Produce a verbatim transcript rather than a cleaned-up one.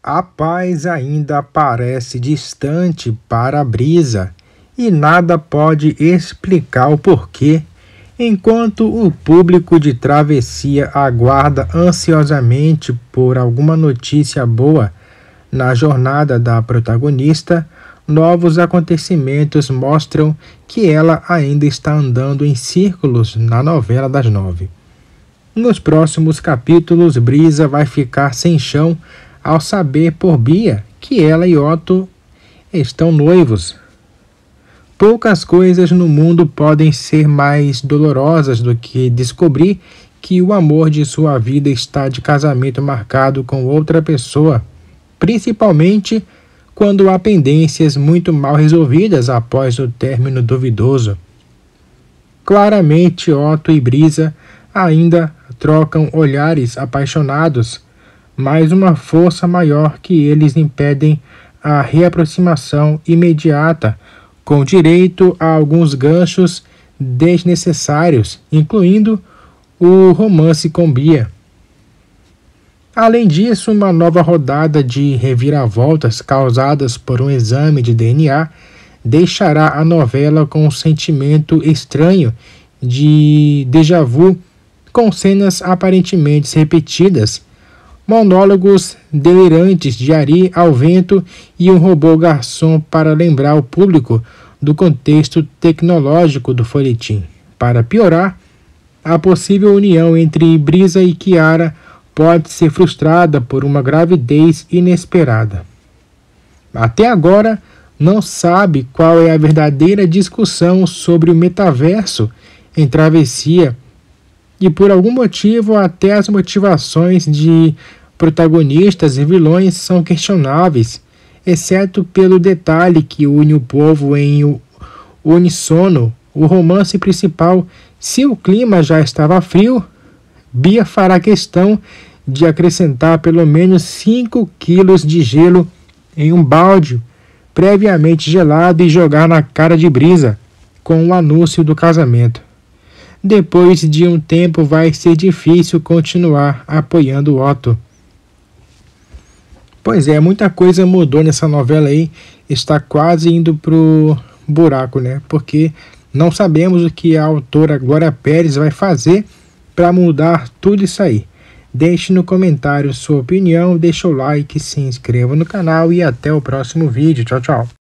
A paz ainda parece distante para Brisa, e nada pode explicar o porquê, enquanto o público de Travessia aguarda ansiosamente por alguma notícia boa na jornada da protagonista. Novos acontecimentos mostram que ela ainda está andando em círculos na novela das nove. Nos próximos capítulos, Brisa vai ficar sem chão ao saber por Bia que ela e Otto estão noivos. Poucas coisas no mundo podem ser mais dolorosas do que descobrir que o amor de sua vida está de casamento marcado com outra pessoa, principalmente quando há pendências muito mal resolvidas após o término duvidoso. Claramente, Otto e Brisa ainda trocam olhares apaixonados, mas uma força maior que eles impedem a reaproximação imediata, com direito a alguns ganchos desnecessários, incluindo o romance com Bia. Além disso, uma nova rodada de reviravoltas causadas por um exame de D N A deixará a novela com um sentimento estranho de déjà vu, com cenas aparentemente repetidas, monólogos delirantes de Ari ao vento e um robô garçom para lembrar o público do contexto tecnológico do folhetim. Para piorar, a possível união entre Brisa e Kiara pode ser frustrada por uma gravidez inesperada. Até agora, não sabe qual é a verdadeira discussão sobre o metaverso em Travessia, e por algum motivo até as motivações de protagonistas e vilões são questionáveis, exceto pelo detalhe que une o povo em uníssono. O romance principal, se o clima já estava frio, Bia fará questão de acrescentar pelo menos cinco quilos de gelo em um balde previamente gelado e jogar na cara de Brisa com o anúncio do casamento. Depois de um tempo vai ser difícil continuar apoiando Otto. Pois é, muita coisa mudou nessa novela aí, está quase indo pro buraco, né? Porque não sabemos o que a autora Glória Pérez vai fazer para mudar tudo isso aí. Deixe no comentário sua opinião, deixa o like, se inscreva no canal e até o próximo vídeo. Tchau, tchau.